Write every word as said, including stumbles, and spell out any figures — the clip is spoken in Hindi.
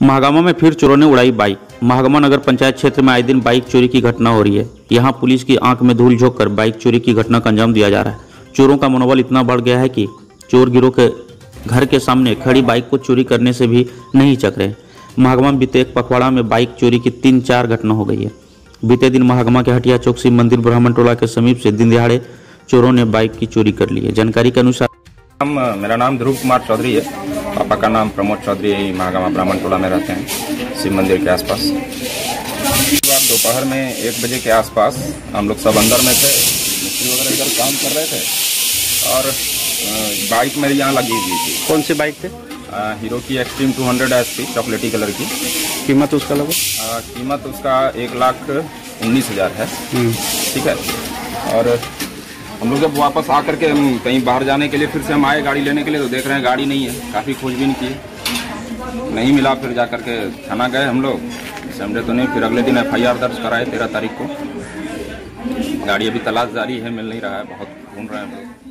महागामा में फिर चोरों ने उड़ाई बाइक। महागामा नगर पंचायत क्षेत्र में आए दिन बाइक चोरी की घटना हो रही है। यहां पुलिस की आंख में धूल झोंक कर बाइक चोरी की घटना का अंजाम दिया जा रहा है। चोरों का मनोबल इतना बढ़ गया है कि चोर गिरोह के घर के सामने खड़ी बाइक को चोरी करने से भी नहीं चक रहे। महागामा में बीते एक पखवाड़ा में बाइक चोरी की तीन चार घटना हो गई है। बीते दिन महागामा के हटिया चौक शिव मंदिर ब्राह्मण टोला के समीप से दिन दिहाड़े चोरों ने बाइक की चोरी कर ली है। जानकारी के अनुसार हम मेरा नाम ध्रुव कुमार चौधरी है। पापा का नाम प्रमोद चौधरी है। महागामा ब्राह्मण टोला में रहते हैं, शिव मंदिर के आसपास। दोपहर में एक बजे के आसपास हम लोग सब अंदर में थे, मिस्त्री वगैरह इधर काम कर रहे थे और बाइक मेरी यहाँ लगी हुई थी। कौन सी बाइक थे? हीरो की एक्सट्रीम टू हंड्रेड एस थी, चॉकलेटी कलर की। कीमत उसका लगभग कीमत उसका एक लाख उन्नीस हजार है। ठीक है। और हम लोग जब वापस आकर के हम कहीं बाहर जाने के लिए फिर से हम आए गाड़ी लेने के लिए, तो देख रहे हैं गाड़ी नहीं है। काफ़ी खोजबीन की, नहीं मिला। फिर जा कर के थाना गए हम लोग, समझे तो नहीं। फिर अगले दिन एफ आई आर दर्ज कराए तेरह तारीख को। गाड़ी अभी तलाश जारी है, मिल नहीं रहा है, बहुत ढूंढ रहे हैं हम लोग।